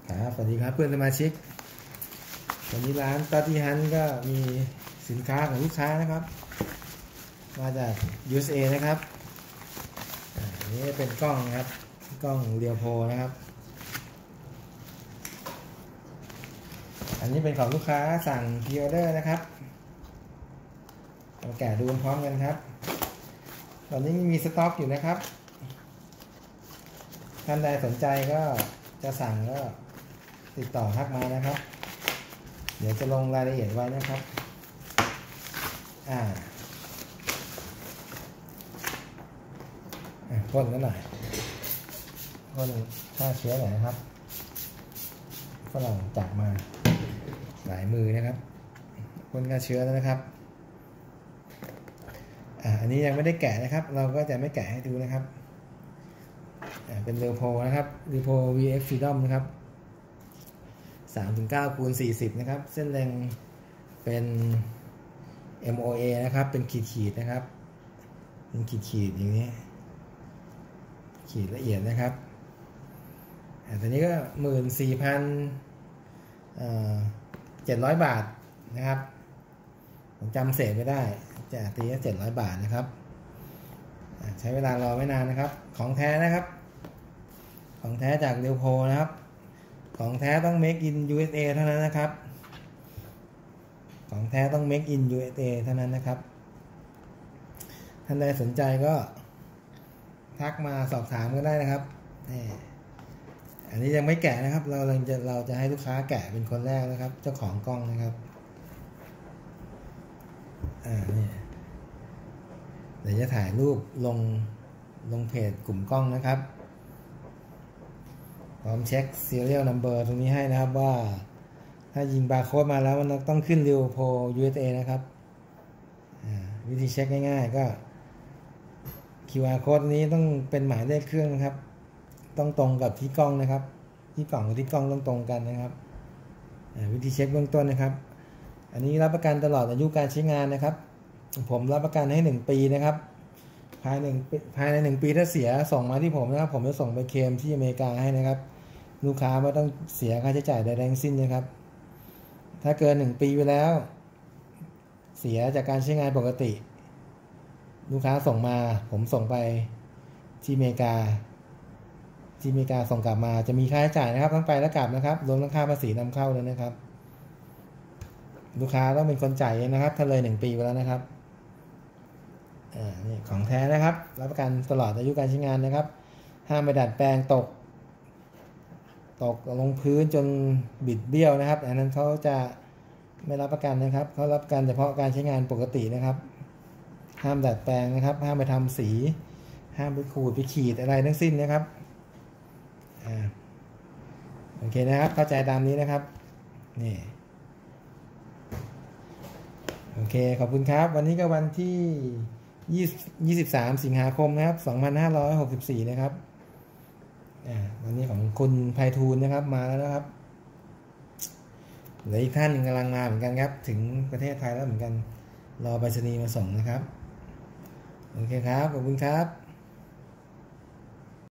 ครับสวัสดีครับเพื่อนสมาชิกวันนี้ร้านตาติฮันก็มีสินค้าของลูกค้านะครับมาจาก USA นะครับนี่เป็นกล้องครับกล้องเรียวโพนะครับอันนี้เป็นของลูกค้าสั่งพรีออเดอร์นะครับมาแกะดูพร้อมกันครับตอนนี้มีสต็อกอยู่นะครับท่านใดสนใจก็จะสั่งก็ติดต่อทักมานะครับเดี๋ยวจะลงรายละเอียดไว้นะครับพ่นกันหน่อยพ่นฆ่าเชื้อหน่อยนะครับฝรั่งจับมาหลายมือนะครับพ่นฆ่าเชื้อแล้วนะครับอันนี้ยังไม่ได้แกะนะครับเราก็จะไม่แกะให้ดูนะครับเป็นเรโพนะครับเรโพ VX Freedom นะครับ 3-9x40 นะครับเส้นแรงเป็น MOA นะครับเป็นขีดนะครับเป็นขีดอย่างนี้ขีดละเอียดนะครับตัวนี้ก็ 14,700 บาทนะครับผมจำเศษไม่ได้จะตีก็700 บาทนะครับใช้เวลารอไม่นานนะครับของแท้นะครับของแท้จากเรโพนะครับของแท้ต้อง make in USA เท่านั้นนะครับของแท้ต้อง make in USA เท่านั้นนะครับท่านใดสนใจก็ทักมาสอบถามก็ได้นะครับอันนี้ยังไม่แกะนะครับเราจะให้ลูกค้าแกะเป็นคนแรกนะครับเจ้าของกล้องนะครับนี่เดี๋ยวจะถ่ายรูปลงเพจกลุ่มกล้องนะครับพร้อมเช็ค serial number ตรงนี้ให้นะครับว่าถ้ายิงบาร์โค้ดมาแล้วมันต้องขึ้นเรโพ USA นะครับวิธีเช็คง่ายๆก็ QR code นี้ต้องเป็นหมายเลขเครื่องนะครับต้องตรงกับที่กล้องนะครับที่กล่องกับที่กล้องต้องตรงกันนะครับวิธีเช็คเบื้องต้นนะครับอันนี้รับประกันตลอดอายุการใช้งานนะครับผมรับประกันให้1 ปีนะครับภายใน1 ปีถ้าเสียส่งมาที่ผมนะครับผมจะส่งไปเคลมที่อเมริกาให้นะครับลูกค้าไม่ต้องเสียค่าใช้จ่ายใดๆทั้งสิ้นนะครับถ้าเกิน1 ปีไปแล้วเสียจากการใช้งานปกติลูกค้าส่งมาผมส่งไปที่อเมริกาส่งกลับมาจะมีค่าใช้จ่ายนะครับทั้งไปและกลับนะครับรวมทั้งค่าภาษีนำเข้าเลยนะครับลูกค้าต้องเป็นคนจ่ายเองนะครับถ้าเลย1 ปีไปแล้วนะครับนี่ของแท้นะครับรับประกันตลอดอายุการใช้งานนะครับห้ามไปดัดแปลงตกลงพื้นจนบิดเบี้ยวนะครับอันนั้นเขาจะไม่รับประกันนะครับเขารับประกันเฉพาะการใช้งานปกตินะครับห้ามดัดแปลงนะครับห้ามไปทำสีห้ามไปขูดไปขีดอะไรทั้งสิ้นนะครับโอเคนะครับเข้าใจตามนี้นะครับนี่โอเคขอบคุณครับวันนี้ก็วันที่23 สิงหาคมนะครับ2564นะครับวันนี้ของคุณไพฑูรย์นะครับมาแล้วนะครับเหลืออีกท่านหนึ่งกำลังมาเหมือนกันครับถึงประเทศไทยแล้วเหมือนกันรอไปรษณีย์มาส่งนะครับโอเคครับขอบคุณครับ